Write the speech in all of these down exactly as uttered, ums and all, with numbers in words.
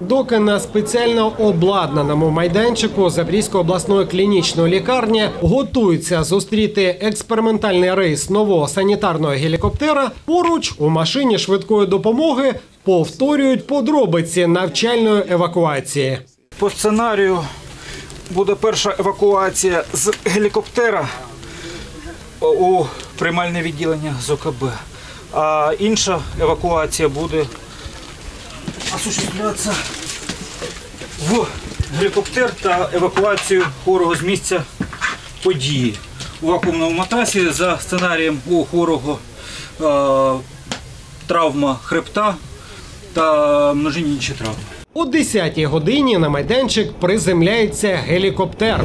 Доки на спеціально обладнаному майданчику Запорізької обласної клінічної лікарні готуються зустріти експериментальний рейс нового санітарного гелікоптера, поруч у машині швидкої допомоги повторюють подробиці навчальної евакуації. По сценарію буде перша евакуація з гелікоптера у приймальне відділення з О Ка Б, а інша евакуація буде осуществлятися в гелікоптер та евакуацію хворого з місця події. У вакуумному матрасі за сценарієм у хворого е, травма хребта та множинні інші травми. О десятій годині на майданчик приземляється гелікоптер.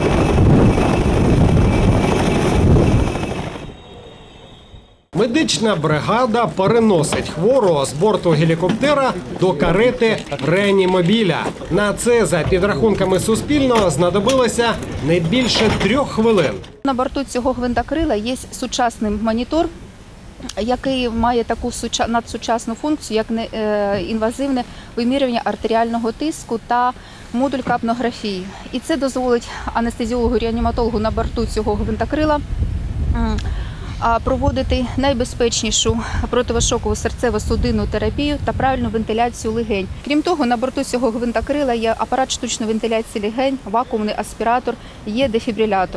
Медична бригада переносить хворого з борту гелікоптера до карети реанімобіля. На це, за підрахунками Суспільного, знадобилося не більше трьох хвилин. На борту цього гвинтокрила є сучасний монітор, який має таку надсучасну функцію, як інвазивне вимірювання артеріального тиску та модуль капнографії. І це дозволить анестезіологу-реаніматологу на борту цього гвинтокрила проводити найбезпечнішу противошокову серцево-судинну терапію та правильну вентиляцію легень. Крім того, на борту цього гвинтокрила є апарат штучної вентиляції легень, вакуумний аспіратор, є дефібрилятор.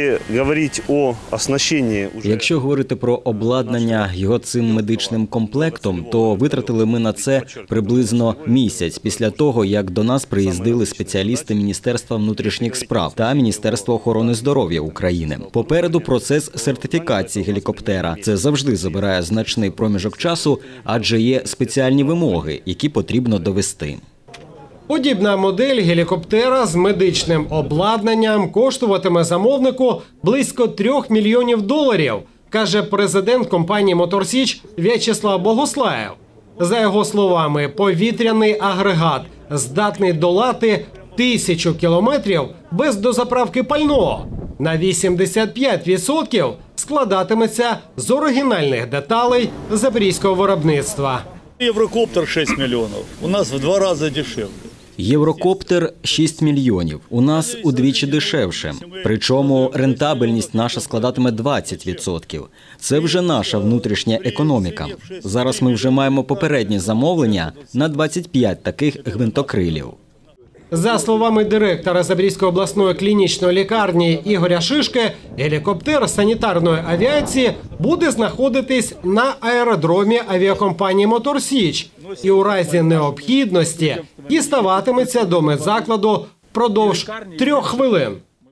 Якщо говорити про обладнання його цим медичним комплектом, то витратили ми на це приблизно місяць після того, як до нас приїздили спеціалісти Міністерства внутрішніх справ та Міністерства охорони здоров'я України. Попереду процес сертифікації гелікоптера. Це завжди забирає значний проміжок часу, адже є спеціальні вимоги, які потрібно довести. Подібна модель гелікоптера з медичним обладнанням коштуватиме замовнику близько трьох мільйонів доларів, каже президент компанії «Мотор Січ» В'ячеслав Богуслаєв. За його словами, повітряний агрегат здатний долати тисячу кілометрів без дозаправки пального. На вісімдесят п'ять відсотків складатиметься з оригінальних деталей запорізького виробництва. Єврокоптер шість мільйонів, у нас в два рази дешевше. Єврокоптер – шість мільйонів, у нас удвічі дешевше. Причому рентабельність наша складатиме двадцять відсотків. Це вже наша внутрішня економіка. Зараз ми вже маємо попереднє замовлення на двадцять п'ять таких гвинтокрилів. За словами директора Запорізької обласної клінічної лікарні Ігоря Шишки, гелікоптер санітарної авіації буде знаходитись на аеродромі авіакомпанії «Мотор Січ» і у разі необхідності діставатиметься до медзакладу впродовж трьох хвилин.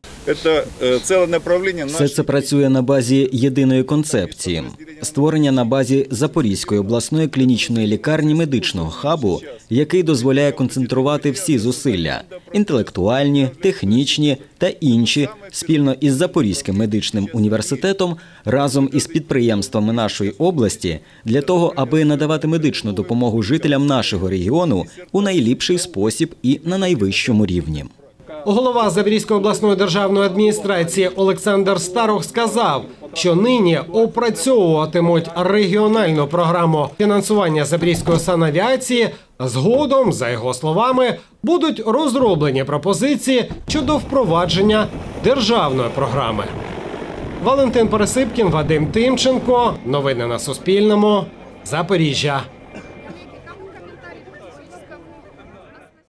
Все це працює на базі єдиної концепції – створення на базі Запорізької обласної клінічної лікарні медичного хабу, який дозволяє концентрувати всі зусилля – інтелектуальні, технічні та інші – спільно із Запорізьким медичним університетом, разом із підприємствами нашої області, для того, аби надавати медичну допомогу жителям нашого регіону у найліпший спосіб і на найвищому рівні. Голова Запорізької обласної державної адміністрації Олександр Старух сказав, що нині опрацьовуватимуть регіональну програму фінансування Запорізької санавіації. Згодом, за його словами, будуть розроблені пропозиції щодо впровадження державної програми. Валентин Пересипкін, Вадим Тимченко. Новини на Суспільному. Запоріжжя.